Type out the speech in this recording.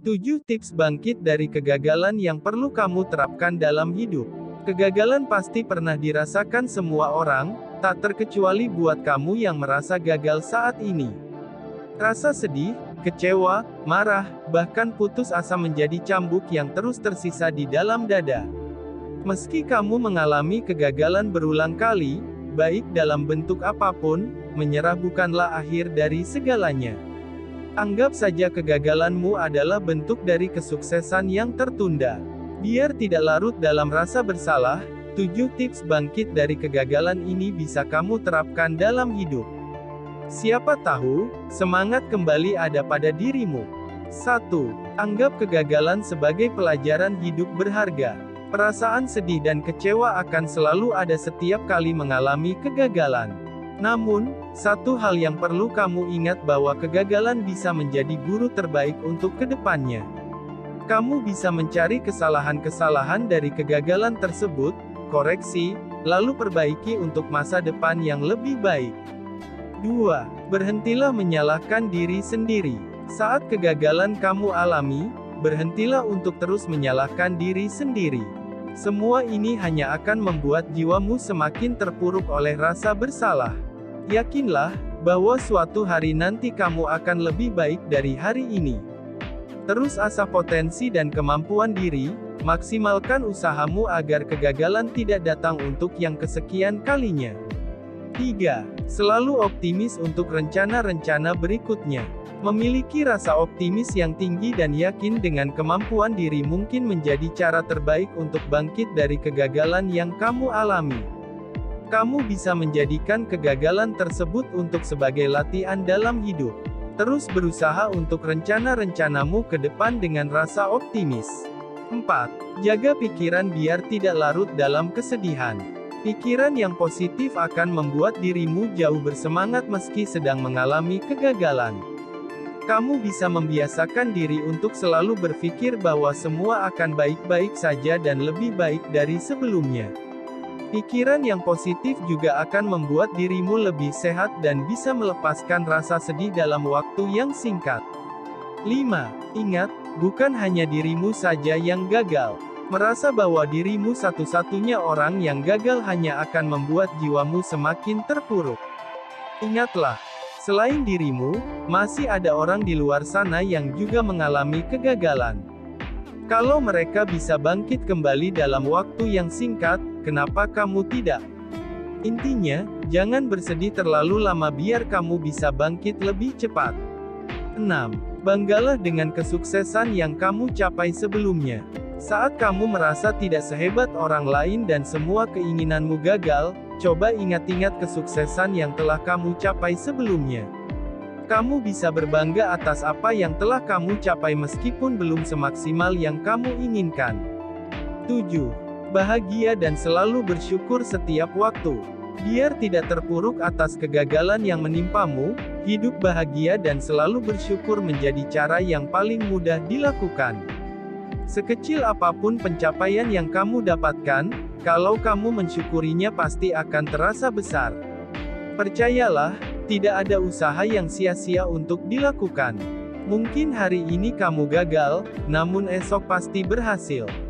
7 tips bangkit dari kegagalan yang perlu kamu terapkan dalam hidup. Kegagalan pasti pernah dirasakan semua orang, tak terkecuali buat kamu yang merasa gagal saat ini. Rasa sedih, kecewa, marah, bahkan putus asa menjadi cambuk yang terus tersisa di dalam dada. Meski kamu mengalami kegagalan berulang kali, baik dalam bentuk apapun, menyerah bukanlah akhir dari segalanya. Anggap saja kegagalanmu adalah bentuk dari kesuksesan yang tertunda. Biar tidak larut dalam rasa bersalah, 7 tips bangkit dari kegagalan ini bisa kamu terapkan dalam hidup. Siapa tahu, semangat kembali ada pada dirimu. 1. Anggap kegagalan sebagai pelajaran hidup berharga. Perasaan sedih dan kecewa akan selalu ada setiap kali mengalami kegagalan. Namun, satu hal yang perlu kamu ingat bahwa kegagalan bisa menjadi guru terbaik untuk kedepannya. Kamu bisa mencari kesalahan-kesalahan dari kegagalan tersebut, koreksi, lalu perbaiki untuk masa depan yang lebih baik. 2. Berhentilah menyalahkan diri sendiri. Saat kegagalan kamu alami, berhentilah untuk terus menyalahkan diri sendiri. Semua ini hanya akan membuat jiwamu semakin terpuruk oleh rasa bersalah. Yakinlah, bahwa suatu hari nanti kamu akan lebih baik dari hari ini. Terus asah potensi dan kemampuan diri, maksimalkan usahamu agar kegagalan tidak datang untuk yang kesekian kalinya. 3. Selalu optimis untuk rencana-rencana berikutnya. Memiliki rasa optimis yang tinggi dan yakin dengan kemampuan diri mungkin menjadi cara terbaik untuk bangkit dari kegagalan yang kamu alami. Kamu bisa menjadikan kegagalan tersebut untuk sebagai latihan dalam hidup. Terus berusaha untuk rencana-rencanamu ke depan dengan rasa optimis. 4. Jaga pikiran biar tidak larut dalam kesedihan. Pikiran yang positif akan membuat dirimu jauh bersemangat meski sedang mengalami kegagalan. Kamu bisa membiasakan diri untuk selalu berpikir bahwa semua akan baik-baik saja dan lebih baik dari sebelumnya. Pikiran yang positif juga akan membuat dirimu lebih sehat dan bisa melepaskan rasa sedih dalam waktu yang singkat. 5. Ingat, bukan hanya dirimu saja yang gagal. Merasa bahwa dirimu satu-satunya orang yang gagal hanya akan membuat jiwamu semakin terpuruk. Ingatlah, selain dirimu, masih ada orang di luar sana yang juga mengalami kegagalan. Kalau mereka bisa bangkit kembali dalam waktu yang singkat, kenapa kamu tidak? Intinya, jangan bersedih terlalu lama biar kamu bisa bangkit lebih cepat. 6. Banggalah dengan kesuksesan yang kamu capai sebelumnya. Saat kamu merasa tidak sehebat orang lain dan semua keinginanmu gagal, coba ingat-ingat kesuksesan yang telah kamu capai sebelumnya. Kamu bisa berbangga atas apa yang telah kamu capai meskipun belum semaksimal yang kamu inginkan. 7. Bahagia dan selalu bersyukur setiap waktu. Biar tidak terpuruk atas kegagalan yang menimpamu, hidup bahagia dan selalu bersyukur menjadi cara yang paling mudah dilakukan. Sekecil apapun pencapaian yang kamu dapatkan, kalau kamu mensyukurinya pasti akan terasa besar. Percayalah, tidak ada usaha yang sia-sia untuk dilakukan. Mungkin hari ini kamu gagal, namun esok pasti berhasil.